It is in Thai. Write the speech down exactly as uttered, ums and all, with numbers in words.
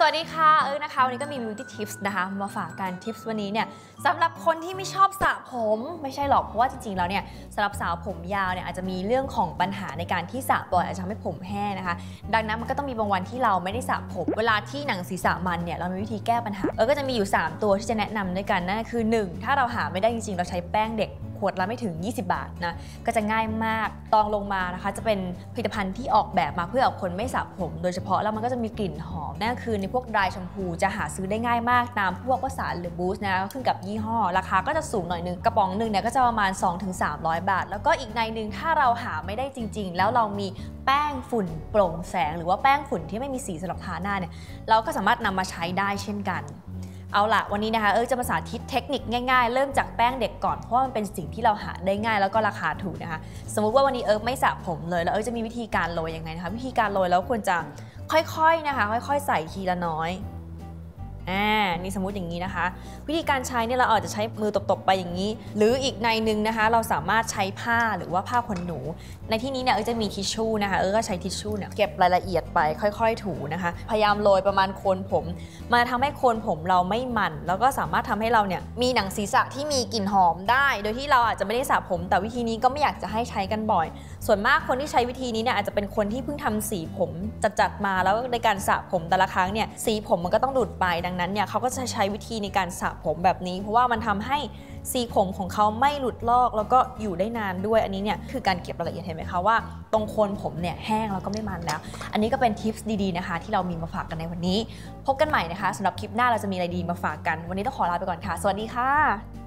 วัสดีค่ะเออนะคะวันนี้ก็มี beauty tips นะคะมาฝากกัน tips วันนี้เนี่ยสำหรับคนที่ไม่ชอบสระผมไม่ใช่หรอกเพราะว่าจริงๆแล้วเนี่ยสำหรับสาวผมยาวเนี่ยอาจจะมีเรื่องของปัญหาในการที่สระบ่อยอาจจะทำให้ผมแห้งนะคะดังนั้นมันก็ต้องมีบางวันที่เราไม่ได้สระผมเวลาที่หนังศีรษะมันเนี่ยเรามีวิธีแก้ปัญหาเออก็จะมีอยู่สามตัวที่จะแนะนำด้วยกันนั่นคือหนึ่งถ้าเราหาไม่ได้จริงๆเราใช้แป้งเด็กขวดละไม่ถึงยี่สิบบาทนะก็จะง่ายมากตองลงมานะคะจะเป็นผลิตภัณฑ์ที่ออกแบบมาเพื่อคนไม่สระผมโดยเฉพาะแล้วมันก็จะมีกลิ่นหอมนั่นคือในพวกดรายแชมพูจะหาซื้อได้ง่ายมากตามพวกวสานหรือบูสต์นะขึ้นกับยี่ห้อราคาก็จะสูงหน่อยนึงกระป๋องหนึ่งเนี่ยก็จะประมาณ สองถึงสามร้อย บาทแล้วก็อีกในหนึ่งถ้าเราหาไม่ได้จริงๆแล้วเรามีแป้งฝุ่นโปร่งแสงหรือว่าแป้งฝุ่นที่ไม่มีสีสำหรับทาหน้าเนี่ยเราก็สามารถนำมาใช้ได้เช่นกันเอาล่ะวันนี้นะคะเออจะมาสาธิตเทคนิคง่ายๆเริ่มจากแป้งเด็กก่อนเพราะว่ามันเป็นสิ่งที่เราหาได้ง่ายแล้วก็ราคาถูกนะคะสมมุติว่าวันนี้เออไม่สระผมเลยแล้วเออจะมีวิธีการโรยยังไงนะคะวิธีการโรยแล้วควรจะค่อยๆนะคะค่อยๆใส่ทีละน้อยอ่านี่สมมุติอย่างนี้นะคะวิธีการใช้เนี่ยเราอาจจะใช้มือตบๆไปอย่างนี้หรืออีกในหนึ่งนะคะเราสามารถใช้ผ้าหรือว่าผ้าขนหนูในที่นี้เนี่ยเออจะมีทิชชู่นะคะเออก็ใช้ทิชชู่เนี่ยเก็บรายละเอียดไปค่อยๆถูนะคะพยายามโรยประมาณโคนผมมาทำให้โคนผมเราไม่มันแล้วก็สามารถทำให้เราเนี่ยมีหนังศีรษะที่มีกลิ่นหอมได้โดยที่เราอาจจะไม่ได้สระผมแต่วิธีนี้ก็ไม่อยากจะให้ใช้กันบ่อยส่วนมากคนที่ใช้วิธีนี้เนี่ยอาจจะเป็นคนที่เพิ่งทำสีผมจัดๆมาแล้วในการสระผมแต่ละครั้งเนี่ยสีผมมันก็ต้องหลุดไปดังนั้นเนี่ยเขาก็จะใช้วิธีในการสระผมแบบนี้เพราะว่ามันทำให้สีผมของเขาไม่หลุดลอกแล้วก็อยู่ได้นานด้วยอันนี้เนี่ยคือการเก็บรายละเอียดเห็นไหมคะว่าตรงโคนผมเนี่ยแห้งแล้วก็ไม่มันแล้วอันนี้ก็เป็นทิปส์ดีๆนะคะที่เรามีมาฝากกันในวันนี้พบกันใหม่นะคะสำหรับคลิปหน้าเราจะมีอะไรดีมาฝากกันวันนี้ต้องขอลาไปก่อนค่ะสวัสดีค่ะ